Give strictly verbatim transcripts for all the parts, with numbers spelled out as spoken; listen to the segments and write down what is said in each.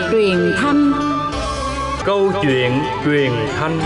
truyền thanh. Câu chuyện truyền thanh.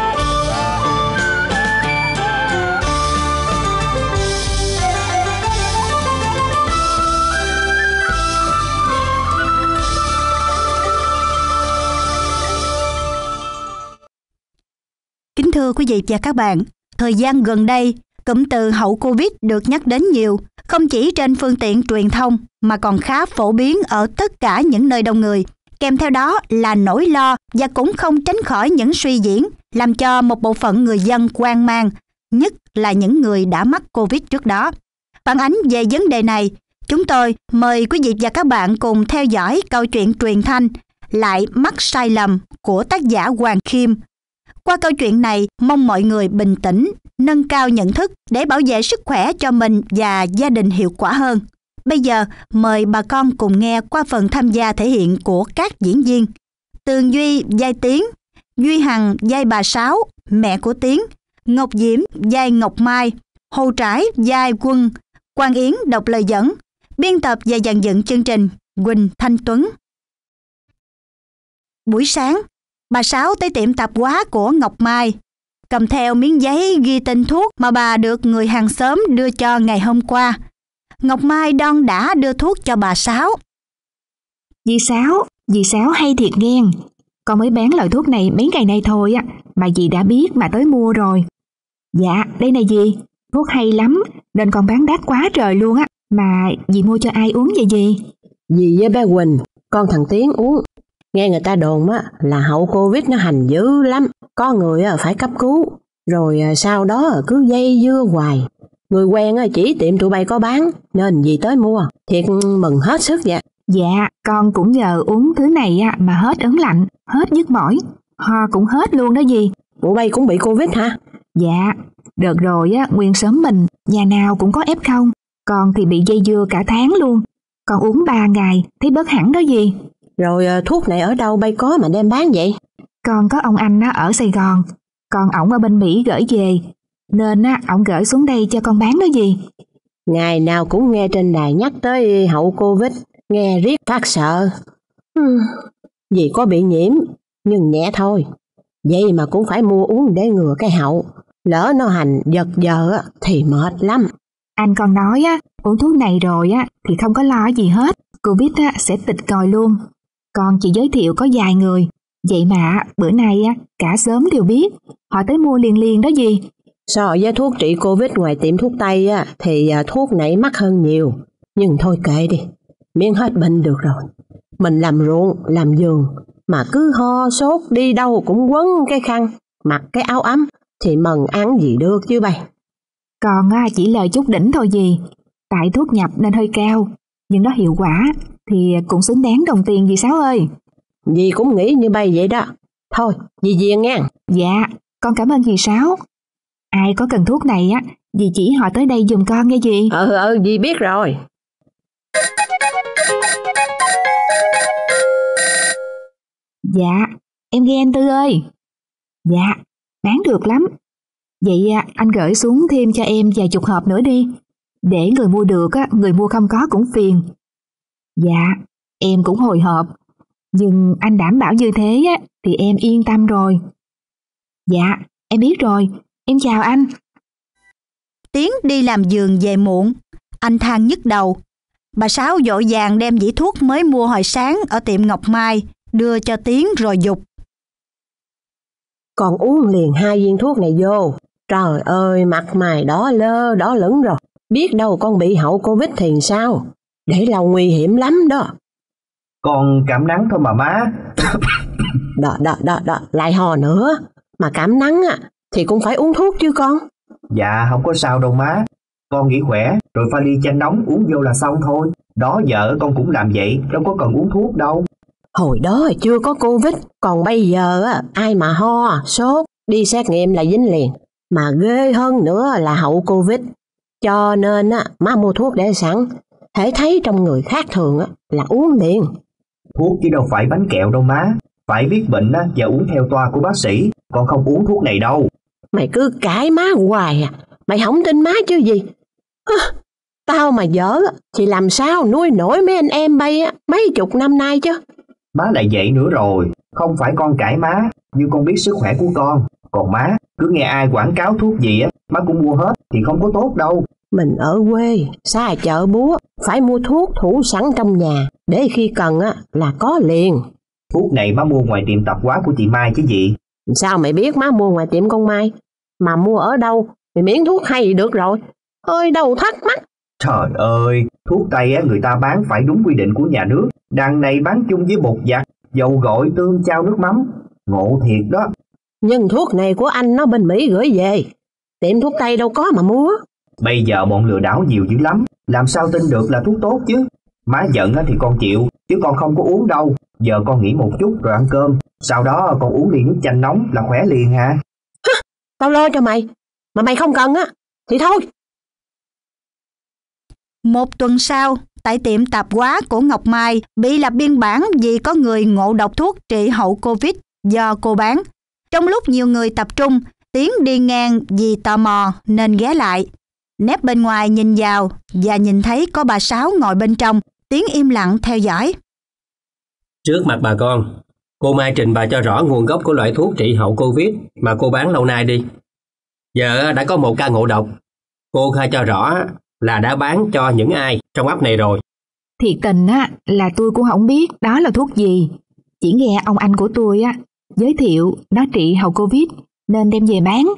Kính thưa quý vị và các bạn, thời gian gần đây, cụm từ hậu Covid được nhắc đến nhiều, không chỉ trên phương tiện truyền thông mà còn khá phổ biến ở tất cả những nơi đông người. Kèm theo đó là nỗi lo và cũng không tránh khỏi những suy diễn, làm cho một bộ phận người dân hoang mang, nhất là những người đã mắc Covid trước đó. Phản ánh về vấn đề này, chúng tôi mời quý vị và các bạn cùng theo dõi câu chuyện truyền thanh Lại mắc sai lầm của tác giả Hoàng Khiêm. Qua câu chuyện này, mong mọi người bình tĩnh, nâng cao nhận thức để bảo vệ sức khỏe cho mình và gia đình hiệu quả hơn. Bây giờ, mời bà con cùng nghe qua phần tham gia thể hiện của các diễn viên. Tường Duy vai Tiến, Duy Hằng vai bà Sáu, mẹ của Tiến, Ngọc Diễm vai Ngọc Mai, Hồ Trải vai Quân, Quang Yến đọc lời dẫn, biên tập và dàn dựng chương trình Quỳnh Thanh Tuấn. Buổi sáng, bà Sáu tới tiệm tạp hóa của Ngọc Mai, cầm theo miếng giấy ghi tên thuốc mà bà được người hàng xóm đưa cho ngày hôm qua. Ngọc Mai đon đả đưa thuốc cho bà Sáu. Dì Sáu, dì Sáu hay thiệt ghen. Con mới bán loại thuốc này mấy ngày nay thôi á, mà dì đã biết mà tới mua rồi. Dạ, đây này dì, thuốc hay lắm, nên con bán đắt quá trời luôn á. Mà dì mua cho ai uống vậy dì? Dì với bé Quỳnh, con thằng Tiến uống. Nghe người ta đồn á là hậu Covid nó hành dữ lắm, có người phải cấp cứu, rồi sau đó cứ dây dưa hoài. Người quen chỉ tiệm tụi bay có bán, nên dì tới mua, thiệt mừng hết sức vậy. Dạ, con cũng nhờ uống thứ này mà hết ớn lạnh, hết nhức mỏi, ho cũng hết luôn đó dì. Tụi bay cũng bị Covid hả? Dạ, đợt rồi á, nguyên xóm mình, nhà nào cũng có ép không, con thì bị dây dưa cả tháng luôn. Con uống ba ngày, thấy bớt hẳn đó dì. Rồi thuốc này ở đâu bay có mà đem bán vậy? Con có ông anh á ở Sài Gòn, còn ổng ở bên Mỹ gửi về, nên á ổng gửi xuống đây cho con bán đó dì. Ngày nào cũng nghe trên đài nhắc tới hậu Covid, nghe riết phát sợ. Hmm, dì có bị nhiễm, nhưng nhẹ thôi. Vậy mà cũng phải mua uống để ngừa cái hậu. Lỡ nó hành giật giờ á thì mệt lắm. Anh còn nói á, uống thuốc này rồi á thì không có lo gì hết, Covid á sẽ tịch còi luôn. Con chỉ giới thiệu có vài người, vậy mà bữa nay á cả xóm đều biết, họ tới mua liền liền đó dì. So với thuốc trị Covid ngoài tiệm thuốc Tây á thì thuốc này mắc hơn nhiều. Nhưng thôi kệ đi, miễn hết bệnh được rồi. Mình làm ruộng, làm vườn mà cứ ho sốt đi đâu cũng quấn cái khăn, mặc cái áo ấm thì mần ăn gì được chứ bay. Còn á chỉ lời chút đỉnh thôi dì, tại thuốc nhập nên hơi cao, nhưng nó hiệu quả thì cũng xứng đáng đồng tiền dì Sáu ơi. Dì cũng nghĩ như bay vậy đó. Thôi, dì về nghe. Dạ, con cảm ơn dì Sáu. Ai có cần thuốc này á, dì chỉ họ tới đây giùm con nghe dì. Ừ, ừ, dì biết rồi. Dạ, em nghe anh Tư ơi. Dạ, bán được lắm. Vậy anh gửi xuống thêm cho em vài chục hộp nữa đi. Để người mua được á, người mua không có cũng phiền. Dạ, em cũng hồi hộp, nhưng anh đảm bảo như thế á, thì em yên tâm rồi. Dạ, em biết rồi, em chào anh. Tiến đi làm vườn về muộn, anh than nhức đầu. Bà Sáu vội vàng đem dĩ thuốc mới mua hồi sáng ở tiệm Ngọc Mai, đưa cho Tiến rồi giục. Con uống liền hai viên thuốc này vô. Trời ơi, mặt mày đỏ lơ, đỏ lửng rồi. Biết đâu con bị hậu Covid thì sao? Để lâu nguy hiểm lắm đó. Con cảm nắng thôi mà má. Đó, đó, đó, đó, lại hò nữa. Mà cảm nắng á, thì cũng phải uống thuốc chứ con. Dạ, không có sao đâu má. Con nghỉ khỏe, rồi pha ly chanh nóng uống vô là xong thôi. Đó giờ con cũng làm vậy, đâu có cần uống thuốc đâu. Hồi đó chưa có Covid, còn bây giờ á, ai mà ho, sốt, đi xét nghiệm là dính liền. Mà ghê hơn nữa là hậu Covid. Cho nên á, má mua thuốc để sẵn. Hễ thấy trong người khác thường á, là uống liền. Thuốc chứ đâu phải bánh kẹo đâu má. Phải biết bệnh á, và uống theo toa của bác sĩ. Con không uống thuốc này đâu. Mày cứ cãi má hoài à. Mày không tin má chứ gì. À, tao mà dở thì làm sao nuôi nổi mấy anh em bay á, mấy chục năm nay chứ. Má lại vậy nữa rồi. Không phải con cãi má, nhưng con biết sức khỏe của con. Còn má, cứ nghe ai quảng cáo thuốc gì á, má cũng mua hết thì không có tốt đâu. Mình ở quê, xa chợ búa, phải mua thuốc thủ sẵn trong nhà, để khi cần á là có liền. Thuốc này má mua ngoài tiệm tạp hóa của chị Mai chứ gì. Sao mày biết má mua ngoài tiệm con Mai? Mà mua ở đâu? Mày miễn thuốc hay thì được rồi. Ơi đâu thắc mắc. Trời ơi, thuốc tây á người ta bán phải đúng quy định của nhà nước. Đằng này bán chung với bột giặt, dầu gội, tương, chao, nước mắm. Ngộ thiệt đó. Nhưng thuốc này của anh nó bên Mỹ gửi về, tiệm thuốc tây đâu có mà mua. Bây giờ bọn lừa đảo nhiều dữ lắm, làm sao tin được là thuốc tốt chứ. Má giận thì con chịu, chứ con không có uống đâu. Giờ con nghỉ một chút rồi ăn cơm, sau đó con uống ly nước chanh nóng là khỏe liền hả? Hả? Tao lo cho mày, mà mày không cần á thì thôi. Một tuần sau, tại tiệm tạp hóa của Ngọc Mai bị lập biên bản vì có người ngộ độc thuốc trị hậu Covid do cô bán. Trong lúc nhiều người tập trung, Tiến đi ngang vì tò mò nên ghé lại. Nép bên ngoài nhìn vào và nhìn thấy có bà Sáu ngồi bên trong. Tiến im lặng theo dõi. Trước mặt bà con, cô Mai trình bày cho rõ nguồn gốc của loại thuốc trị hậu Covid mà cô bán lâu nay đi. Giờ đã có một ca ngộ độc. Cô khai cho rõ là đã bán cho những ai trong ấp này rồi. Thiệt tình á là tôi cũng không biết đó là thuốc gì. Chỉ nghe ông anh của tôi á giới thiệu nó trị hậu Covid nên đem về bán.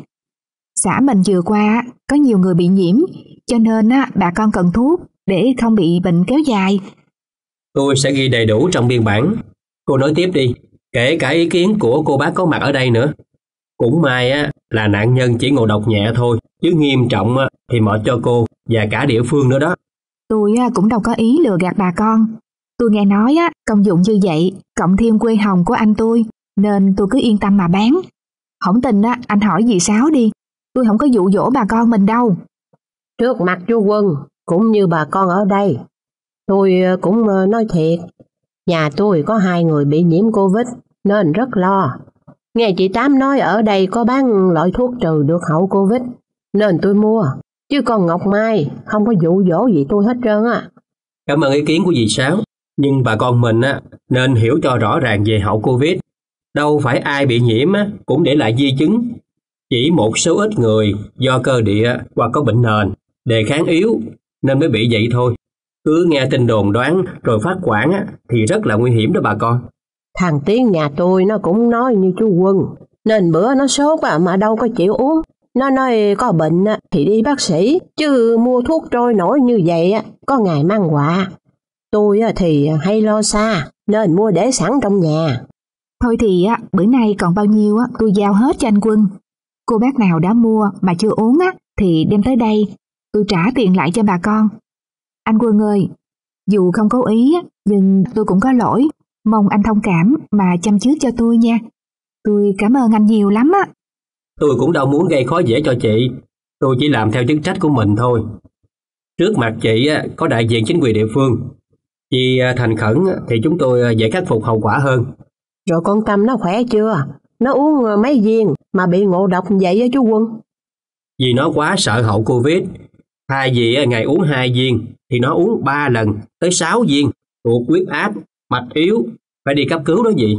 Xã mình vừa qua có nhiều người bị nhiễm, cho nên á bà con cần thuốc để không bị bệnh kéo dài. Tôi sẽ ghi đầy đủ trong biên bản. Cô nói tiếp đi, kể cả ý kiến của cô bác có mặt ở đây nữa. Cũng may á là nạn nhân chỉ ngộ độc nhẹ thôi, chứ nghiêm trọng á thì mệt cho cô và cả địa phương nữa đó. Tôi á cũng đâu có ý lừa gạt bà con. Tôi nghe nói á công dụng như vậy, cộng thêm quê hồng của anh tôi, nên tôi cứ yên tâm mà bán. Không tin á anh hỏi dì Sáu đi, tôi không có dụ dỗ bà con mình đâu. Trước mặt chú Quân cũng như bà con ở đây, tôi cũng nói thiệt, nhà tôi có hai người bị nhiễm Covid nên rất lo. Nghe chị Tám nói ở đây có bán loại thuốc trừ được hậu Covid nên tôi mua, chứ còn Ngọc Mai không có dụ dỗ gì tôi hết trơn á. Cảm ơn ý kiến của dì Sáu, nhưng bà con mình á nên hiểu cho rõ ràng về hậu Covid. Đâu phải ai bị nhiễm á cũng để lại di chứng. Chỉ một số ít người do cơ địa hoặc có bệnh nền, đề kháng yếu nên mới bị vậy thôi. Cứ nghe tin đồn đoán rồi phát quản á, thì rất là nguy hiểm đó bà con. Thằng Tiến nhà tôi nó cũng nói như chú Quân, nên bữa nó sốt à, mà đâu có chịu uống. Nó nói có bệnh á, thì đi bác sĩ, chứ mua thuốc trôi nổi như vậy á, có ngày mang họa. Tôi á, thì hay lo xa nên mua để sẵn trong nhà. Thôi thì á, bữa nay còn bao nhiêu á, tôi giao hết cho anh Quân. Cô bác nào đã mua mà chưa uống á, thì đem tới đây, tôi trả tiền lại cho bà con. Anh Quân ơi, dù không có ý á, nhưng tôi cũng có lỗi, mong anh thông cảm mà chăm trước cho tôi nha. Tôi cảm ơn anh nhiều lắm á. Tôi cũng đâu muốn gây khó dễ cho chị, tôi chỉ làm theo chức trách của mình thôi. Trước mặt chị á, có đại diện chính quyền địa phương. Chị thành khẩn thì chúng tôi dễ khắc phục hậu quả hơn. Rồi con Tâm nó khỏe chưa? Nó uống mấy viên mà bị ngộ độc vậy á chú Quân? Vì nó quá sợ hậu Covid. Thay vì ngày uống hai viên thì nó uống ba lần tới sáu viên. Tụt huyết áp, mạch yếu, phải đi cấp cứu đó gì.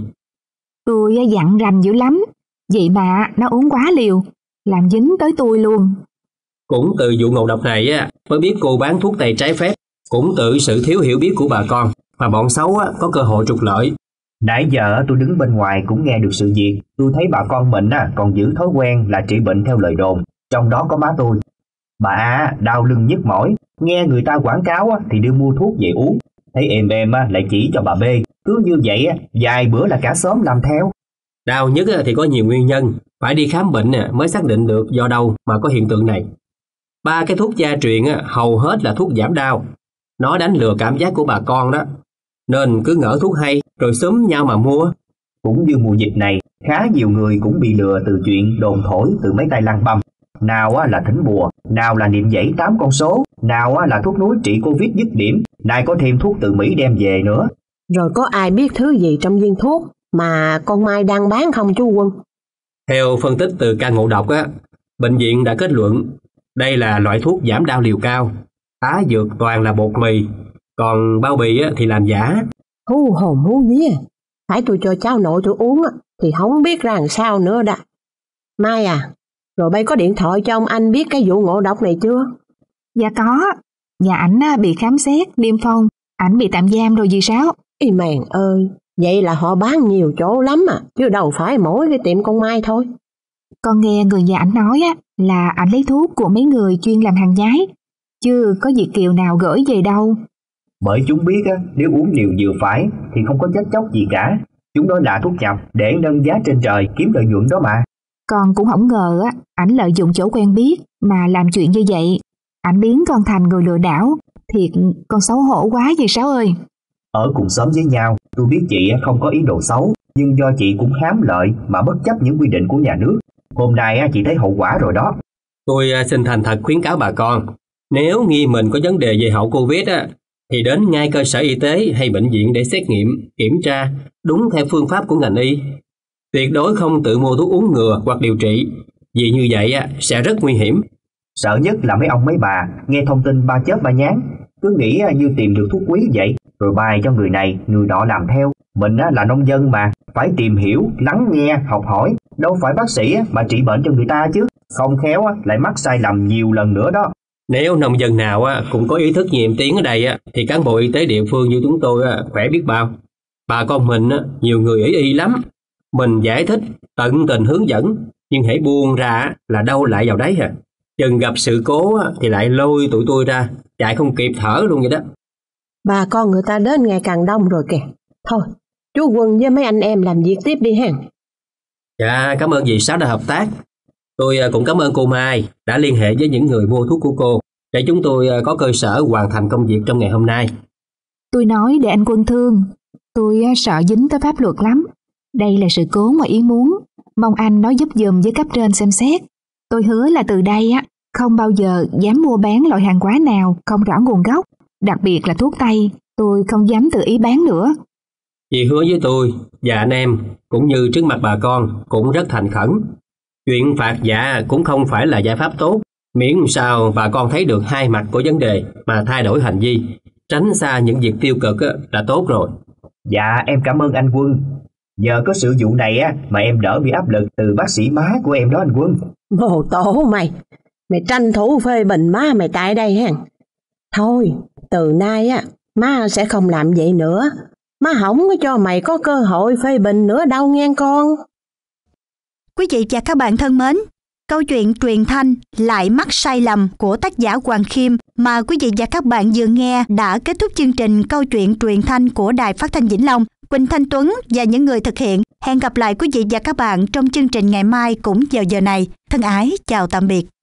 Tôi dặn rành dữ lắm, vậy mà nó uống quá liều, làm dính tới tôi luôn. Cũng từ vụ ngộ độc này á mới biết cô bán thuốc tây trái phép. Cũng tự sự thiếu hiểu biết của bà con mà bọn xấu á, có cơ hội trục lợi. Nãy giờ tôi đứng bên ngoài cũng nghe được sự việc. Tôi thấy bà con mình á, còn giữ thói quen là trị bệnh theo lời đồn. Trong đó có má tôi. Bà A đau lưng nhức mỏi, nghe người ta quảng cáo á, thì đưa mua thuốc về uống. Thấy em em á, lại chỉ cho bà B. Cứ như vậy á, vài bữa là cả xóm làm theo. Đau nhức á, thì có nhiều nguyên nhân. Phải đi khám bệnh á, mới xác định được do đâu mà có hiện tượng này. Ba cái thuốc gia truyền á, hầu hết là thuốc giảm đau. Nó đánh lừa cảm giác của bà con đó. Nên cứ ngỡ thuốc hay rồi xúm nhau mà mua. Cũng như mùa dịch này, khá nhiều người cũng bị lừa từ chuyện đồn thổi từ mấy tay lăng băm. Nào á là thỉnh bùa, nào là niệm dãy tám con số, nào á là thuốc núi trị Covid dứt điểm, nay có thêm thuốc từ Mỹ đem về nữa. Rồi có ai biết thứ gì trong viên thuốc mà con Mai đang bán không chú Quân? Theo phân tích từ ca ngộ độc á, bệnh viện đã kết luận đây là loại thuốc giảm đau liều cao. Tá dược toàn là bột mì, còn bao bì á, thì làm giả. Hú hồn hú vía, Phải tôi cho cháu nội tôi uống thì không biết ra làm sao nữa đã. Mai à, rồi bây có điện thoại cho ông anh biết cái vụ ngộ độc này chưa? Dạ có, nhà ảnh bị khám xét, niêm phong, ảnh bị tạm giam rồi gì sao? Ý mèn ơi, vậy là họ bán nhiều chỗ lắm à, chứ đâu phải mỗi cái tiệm con Mai thôi. Con nghe người nhà ảnh nói á, là ảnh lấy thuốc của mấy người chuyên làm hàng nhái, chứ có Việt kiều nào gửi về đâu. Bởi chúng biết á, nếu uống liều vừa phải thì không có chất chóc gì cả. Chúng nói là thuốc nhập để nâng giá trên trời kiếm lợi nhuận đó mà. Con cũng không ngờ á, ảnh lợi dụng chỗ quen biết mà làm chuyện như vậy. Ảnh biến con thành người lừa đảo, thiệt con xấu hổ quá vậy Sáu ơi. Ở cùng xóm với nhau, tôi biết chị không có ý đồ xấu, nhưng do chị cũng hám lợi mà bất chấp những quy định của nhà nước. Hôm nay chị thấy hậu quả rồi đó. Tôi xin thành thật khuyến cáo bà con, nếu nghi mình có vấn đề về hậu Covid á, thì đến ngay cơ sở y tế hay bệnh viện để xét nghiệm, kiểm tra đúng theo phương pháp của ngành y. Tuyệt đối không tự mua thuốc uống ngừa hoặc điều trị, vì như vậy á, sẽ rất nguy hiểm. Sợ nhất là mấy ông mấy bà nghe thông tin ba chớp ba nhán, cứ nghĩ như tìm được thuốc quý vậy, rồi bài cho người này, người nọ làm theo. Mình là nông dân mà, phải tìm hiểu, lắng nghe, học hỏi, đâu phải bác sĩ mà trị bệnh cho người ta chứ, không khéo lại mắc sai lầm nhiều lần nữa đó. Nếu nông dân nào cũng có ý thức nhiệm tiếng ở đây thì cán bộ y tế địa phương như chúng tôi khỏe biết bao. Bà con mình nhiều người ý y lắm, mình giải thích, tận tình hướng dẫn, nhưng hãy buông ra là đâu lại vào đấy à. Chừng gặp sự cố thì lại lôi tụi tôi ra, chạy không kịp thở luôn vậy đó. Bà con người ta đến ngày càng đông rồi kìa. Thôi, chú Quân với mấy anh em làm việc tiếp đi hen. Dạ, cảm ơn dì Sáu đã hợp tác. Tôi cũng cảm ơn cô Mai đã liên hệ với những người mua thuốc của cô để chúng tôi có cơ sở hoàn thành công việc trong ngày hôm nay. Tôi nói để anh Quân thương, tôi sợ dính tới pháp luật lắm. Đây là sự cố ngoài ý muốn, mong anh nói giúp giùm với cấp trên xem xét. Tôi hứa là từ đây á không bao giờ dám mua bán loại hàng hóa nào không rõ nguồn gốc, đặc biệt là thuốc tây, tôi không dám tự ý bán nữa. Chị hứa với tôi và anh em cũng như trước mặt bà con cũng rất thành khẩn. Chuyện phạt dạ cũng không phải là giải pháp tốt, miễn sao bà con thấy được hai mặt của vấn đề mà thay đổi hành vi, tránh xa những việc tiêu cực là tốt rồi. Dạ em cảm ơn anh Quân. Nhờ có sự vụ này á mà em đỡ bị áp lực từ bác sĩ má của em đó anh Quân. Bồ tổ mày, mày tranh thủ phê bình má mày tại đây hen. Thôi, từ nay á má sẽ không làm vậy nữa. Má không có cho mày có cơ hội phê bình nữa đâu nghe con. Quý vị và các bạn thân mến, câu chuyện truyền thanh lại mắc sai lầm của tác giả Hoàng Khiêm mà quý vị và các bạn vừa nghe đã kết thúc chương trình câu chuyện truyền thanh của Đài Phát thanh Vĩnh Long. Quỳnh Thanh Tuấn và những người thực hiện. Hẹn gặp lại quý vị và các bạn trong chương trình ngày mai cũng vào giờ này. Thân ái, chào tạm biệt.